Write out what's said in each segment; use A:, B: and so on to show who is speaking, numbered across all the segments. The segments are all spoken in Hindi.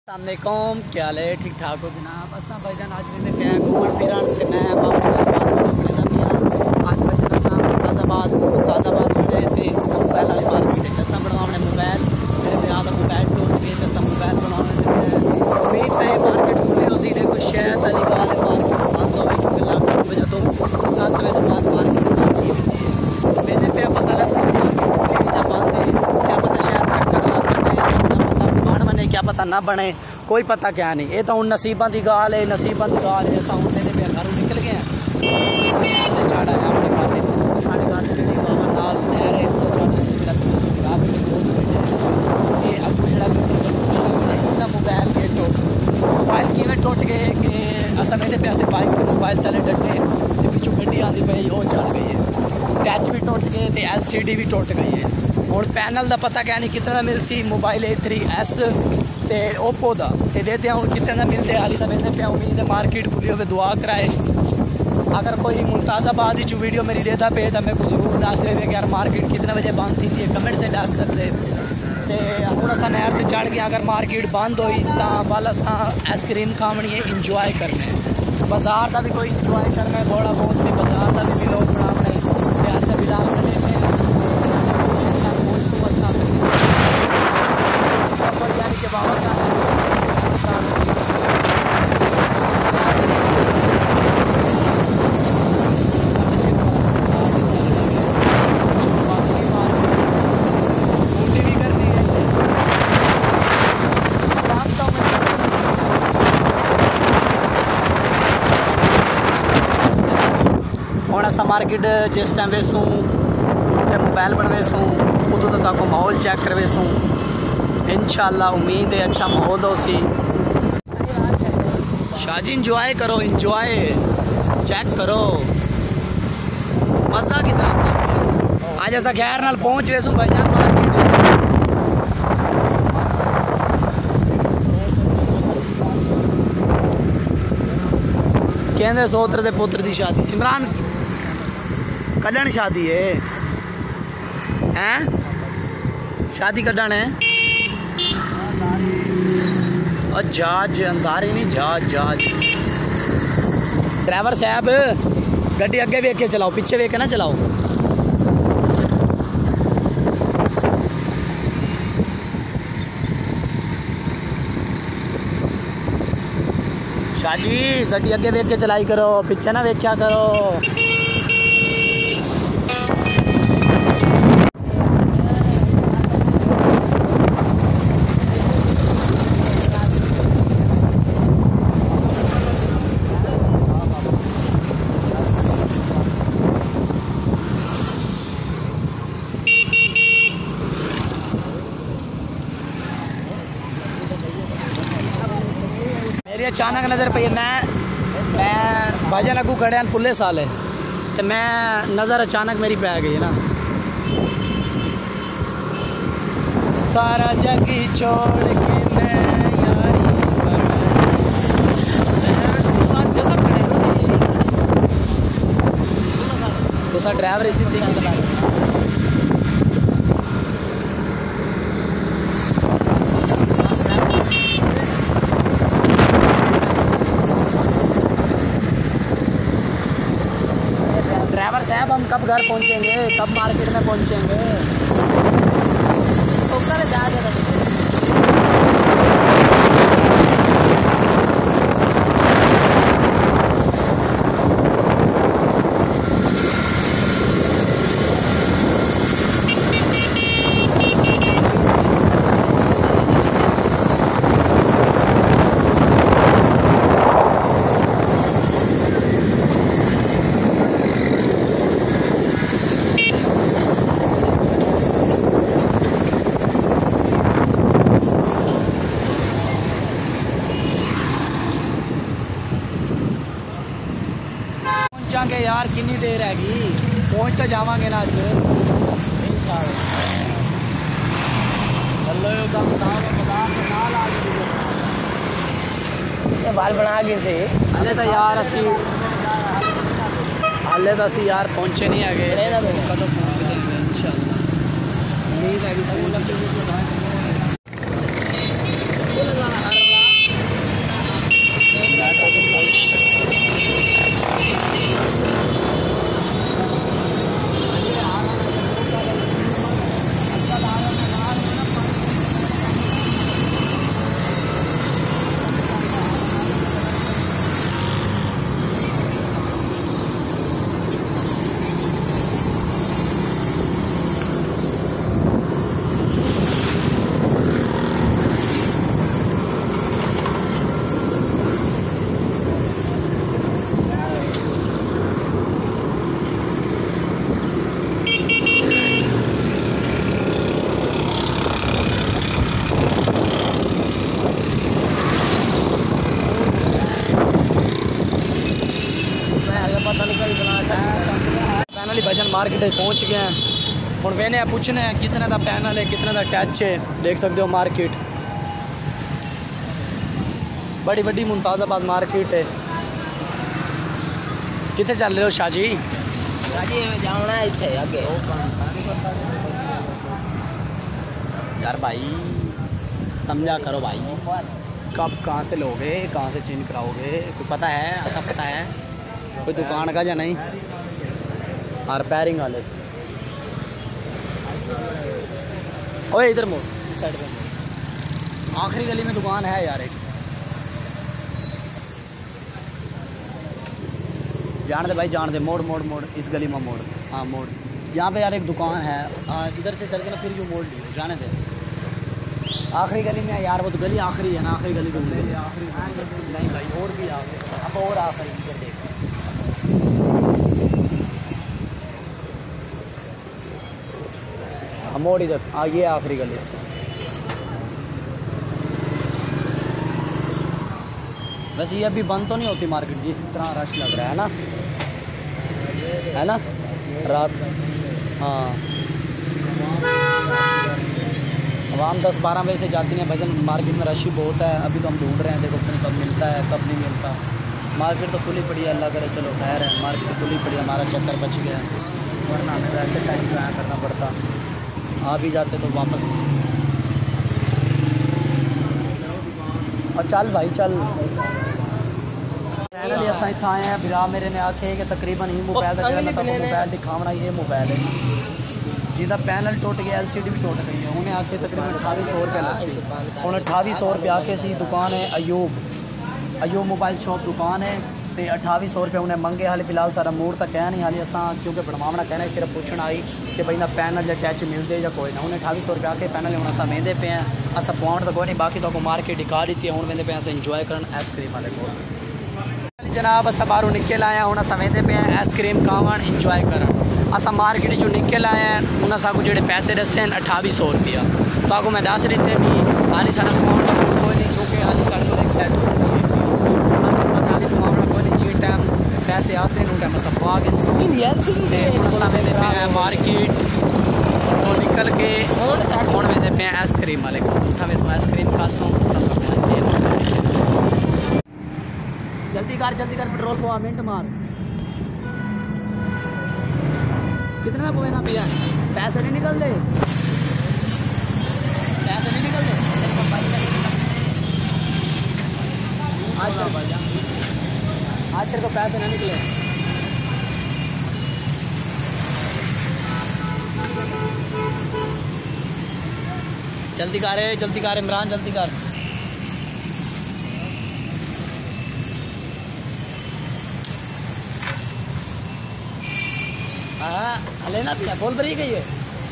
A: अस्सलामुअलैकुम, क्या हाल है? ठीक ठाक हो जनाब? असा भाईजान आज भी मैं घूमन फिरन ते मैं बाबू आज भाईजान असा ताज़ाबाद मिले थे मोबाइल वाली मार्केट असा बनवाने मोबाइल मेरे ब्याह का मोबाइल टूट गए तो सब मोबाइल बनवाने उम्मीद है मार्केट खुली हो सी कोई शहर वाली वाले मार्केट बंद हो क्योंकि लॉकडाउन की वजह तो 7 बजे बाद मार्केट बंद थी। मैंने पे पता लग सी मार्केट खुली जब बंद है क्या पता शायद चक्कर लग बने क्या पता ना बने कोई पता क्या नहीं। ये तो हूँ नसीबों की गाल है नसीबों की गाल है। असा हूँ मेरे पे घरों निकल गए चाड़ा है अपने घर साढ़े घर से जी बाबा नाल नहर है मोबाइल के मोबाइल किमें टुट गए कि असा मेरे पैसे बाइक के मोबाइल तले डटे तो पिछू गड्डी आती पई वो चढ़ गई है टच भी टुट गए तो LCD भी टुट गई है। और पैनल का पता क्या नहीं कितना मिलसी मोबाइल A3S ते ओप्पो का तो देते हूँ कितने मिलते हाली तो मिलते पे उम्मीद है मार्केट खुली हो दुआ कराए। अगर कोई मुमताज़ाबाद ही वीडियो मेरी लेता पे तो मेरे को जरूर दस दे कि यार मार्केट कितने बजे बंद थी है कमेंट से दस सकते तो हूँ असा नहर से चढ़ गया। अगर मार्केट बंद हुई तो वाल असा आइसक्रीम खावनी है इंजॉय करना है बाजार का भी कोई इंजॉय करना है थोड़ा बहुत बाजार का भी लोग बनाने हूँ असा मार्केट जिस टाइम वेसूँ तो मोबाइल बनवेसूँ उदों तक माहौल चेक करवेसूँ इंशाअल्लाह उम्मीद है अच्छा माहौल हो सी। शाहजी इंजॉय करो इंजॉय चेक करो मज़ा कितना आज ऐसा खैर नाल पहुँच वेसूँ भाईजान कहते सोत्र के पुत्र की शादी इमरान कल्याण शादी है हैं शादी कड्डण है और जहाज अंधारे नहीं जहाज ड्राइवर साहब गड्डी अगे वेख के चलाओ पीछे वेख के ना चलाओ। शाहजी गड्डी अगे वेख के चलाई करो पीछे ना वेख्या करो। मेरी अचानक नज़र पई मैं भाईजान अगू खड़े हैं पुले साल है तो मैं नज़र अचानक मेरी पै गई है ना सारा जग छोड़ के मैं यारी तो सा ड्राइवर इसी ठीक चला ड्राइवर साहब हम कब घर पहुंचेंगे कब मार्केट में पहुंचेंगे तो जा पहुँचांगे यार कितनी देर हैगी पहुँच तो जावांगे ना अज बाल बना गए थे हाले तो यार असी यार पहुँचे नहीं है कदों पहुँच जाएंगे इंशाअल्लाह उम्मीद है। मार्केट पहुँच गए हैं। हम वेने पूछने कितने का पैनल है, कितने का टच है। देख सकते हो मार्केट बड़ी बड़ी मुमताज़ाबाद मार्केट है। कितने चल रहे हो शाह जी?
B: जाना है इतने आगे
A: यार भाई समझा करो भाई, कब कहाँ से लोगे, कहाँ से चेंज कराओगे, कोई पता है? आता पता है कोई दुकान का या नहीं? और पैरिंग वाले से ओए इधर मोड़, इस साइड पे मोड़। आखिरी गली में दुकान है यार एक, जान दे भाई जान दे। मोड़ मोड़ मोड़, इस गली में मोड़। हाँ मोड़, यहाँ पे यार एक दुकान है। इधर से चल के ना फिर यूँ मोड़ लियो, जाने दे। आखिरी गली में यार, वो तो गली आखिरी है ना, आखिरी गली ढूंढ ले। आखिरी नहीं भाई, और भी आगे, अब और आखिरी इधर देख। मोड़ इधर आगे आखिरी गली। वैसे ये अभी बंद तो नहीं होती मार्केट, जिस तरह रश लग रहा है ना, है ना रात। हाँ आवाम 10-12 बजे से जाती हैं भजन। मार्केट में रश ही बहुत है। अभी तो हम ढूंढ रहे हैं, देखो कब मिलता है कब नहीं मिलता। मार्केट तो खुली पड़ी है, अल्लाह करे चलो खैर है। मार्केट तो खुली पड़ी है, हमारा चक्कर बच गया है, वरना हमें वैसे टाइम जो है करना पड़ता। आ भी जाते तो वापस। और चल भाई चल। फाइनली असा इतना आए हैं। बिरा मेरे ने आखे कि तकरीबन ही मोबाइल का मोबाइल दिखावना, ये मोबाइल है जिसका पैनल टूट गया, LCD भी टूट गई है। उन्हें आके तकरीबन 2800 रुपये लग सी। उन्हें 2800 रुपये आके सी। दुकान है अयूब मोबाइल शॉप दुकान है, तो 2800 रुपये उन्हें मंगे। हाली फिलहाल सारा मूड तक है नहीं हाली असा, क्योंकि बनवाना कहना सिर्फ पूछना आई कि भाई ना पैनल या टैच मिलते या कोई ना। उन्हें 2800 रुपये आके पैनल हम असा वेंदे पे हैं। असा पॉइंट तो कोई नहीं, बाकी तो मार्केट दिखा दी थी। हूँ वेंदे पे अस इंजॉय करन आइसक्रीम वाले को। जनाब असा बाहरों निकल आए हैं, हूँ अस वेंदे पे हैं आइसक्रीम खावन इंजॉय करन। असा मार्केट चो निकल आए हैं। उन्हें साकू जो पैसे दसे हैं 2800 रुपया, तो आगो मैं दस दिते भी। हाली साढ़ा पॉइंट कोई नहीं, क्योंकि हाली साढ़े को एक सेट पैसे आसे टाइम सब मार्केट और निकल के हूँ वेंदे पे आइसक्रीम वाले को। हमें आइसक्रीम खासूँ जल्दी कर पेट्रोल पवा मिनट मार। कितना पवेना भैया? पैसे नहीं निकलते, पैसे नहीं निकलते आज तेरे को पैसे ना निकले। जल्दी कर इमरान जल्दी कर। हाँ लेना भी है, बोल भरी गई है।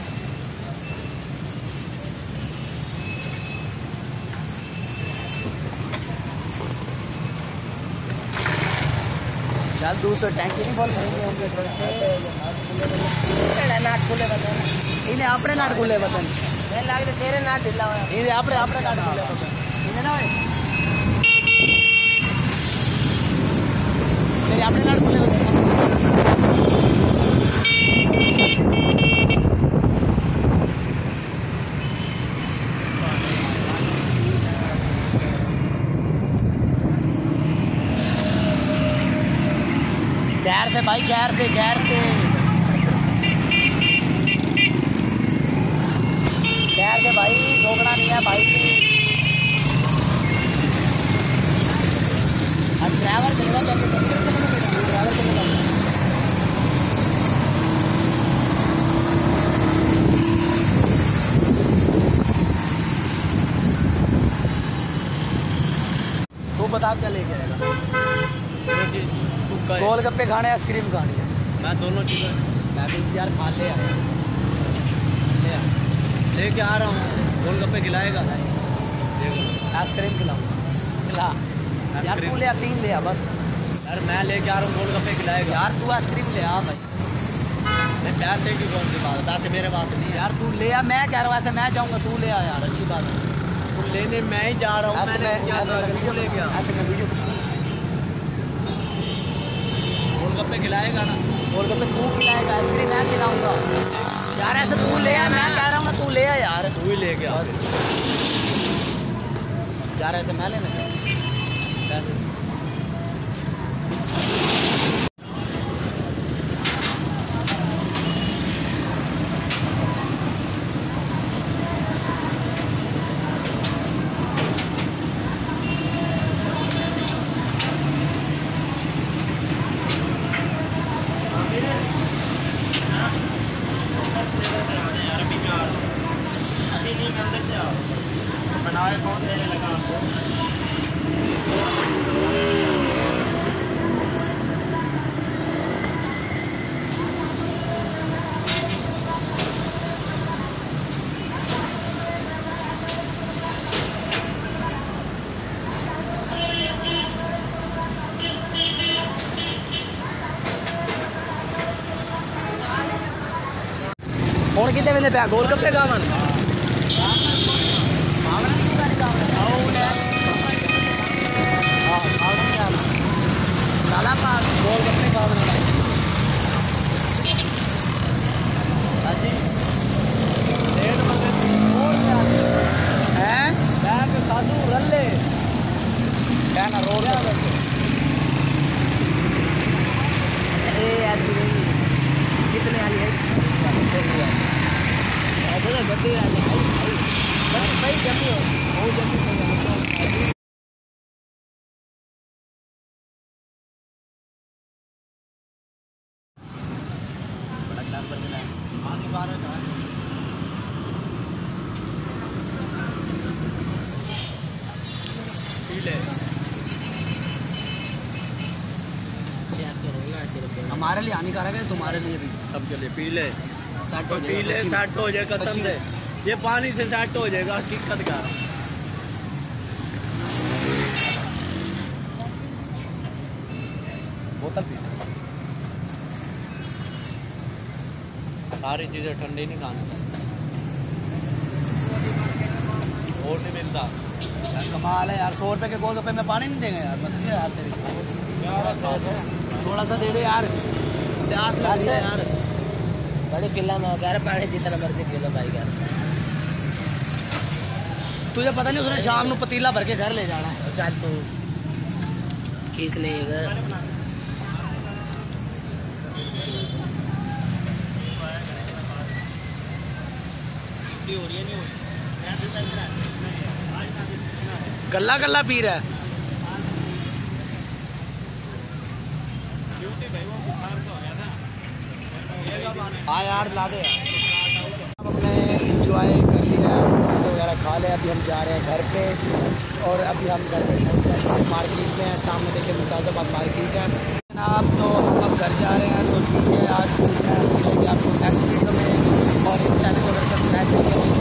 A: चल दूसरे टैंकी नहीं बोल भरेंगे होंगे। नाट खुले बतन इन्हें अपने नाट खुले बतन लगते तेरे नाट ढिला हुआ इन्हें अपने नाट खुले बतन इन्हें ना तेरे अपने नाट खुले बतन। खैर से भाई खैर से भाई रोकना नहीं है भाई। ड्राइवर चलेगा ड्राइवर चलेगा। तू बता क्या लेके आएगा? गोलगप्पे खाने आइसक्रीम खानी है? मैं दोनों चीज़ें मैं भी यार खा ले लेके आ रहा हूँ। गोलगप्पे खिलाएगा? आइसक्रीम खिला यार। तू ले 3 ले आ बस। यार मैं लेके आ रहा हूँ, गोलगप्पे खिलाएगा यार। तू आइसक्रीम ले आ भाई। नहीं पैसे की कौन सी बात है, पैसे मेरे पास नहीं यार। तू ले आ, मैं कह रहा हूँ ऐसे मैं जाऊँगा, तू ले आ यार, अच्छी बात है। तू लेने मैं ही जा रहा हूँ। ऐसे मैं वीडियो गोलगप्पे खिलाएगा ना?
B: गोलगप्पे तू खिलाएगा, आइसक्रीम मैं खिलाऊंगा।
A: यार ऐसे तू ले आ, मैं कह रहा हूँ ना तू ले आ यार।
C: तू ही लेके आ।
A: यार ऐसे मैं लेना पैसे।
C: बनाए कौन देने लगा आपको?
A: और कितने बंदे पे गोलगप्पे खावन? लाला पास गोलगप्पे खावन हैं? बैग साधु रल्ले क्या ना रोड
B: कितने वाली है? गड्डी आ भाई जल्दी हो, बहुत जल्दी।
A: हमारे लिए हानिकारक है, तुम्हारे लिए भी।
C: सबके लिए पीले
A: सेट हो
C: पीले
A: जाएगा,
C: सेट हो जाएगा कसम से। ये पानी से सेट हो जाएगा हकीकत का।
A: बोतल पी
C: सारी चीजें ठंडी नहीं खानी और नहीं मिलता।
A: यार कमाल है यार, 100 रुपए के गोलगप्पे में पानी नहीं देंगे यार। मस्ती है यार तेरी, थोड़ा सा दे दे यार, प्यास लग रही है यार।
B: बड़ी फिल्म हो गया, पानी जितना मर्जी पी लो भाई यार।
A: तुझे पता नहीं उसने शाम को पतीला भर के घर ले जाना है।
B: चल तू खींच लेगा।
A: गल्ला गल्ला पी रहा है। हाँ यार ला दे यार। हम अपने इंजॉय कर लिया, वगैरह खा लिया। अभी हम जा रहे हैं घर पे, और अभी हम घर पे मार्केट में हैं। सामने देखिए मुताज़ाबाद मार्केट है जनाब। तो हम अब घर जा रहे हैं। तो ठीक है, आज मिलेंगे आपको नेक्स्ट वीडियो में। और इस चैनल को अगर सब्सक्राइब करिए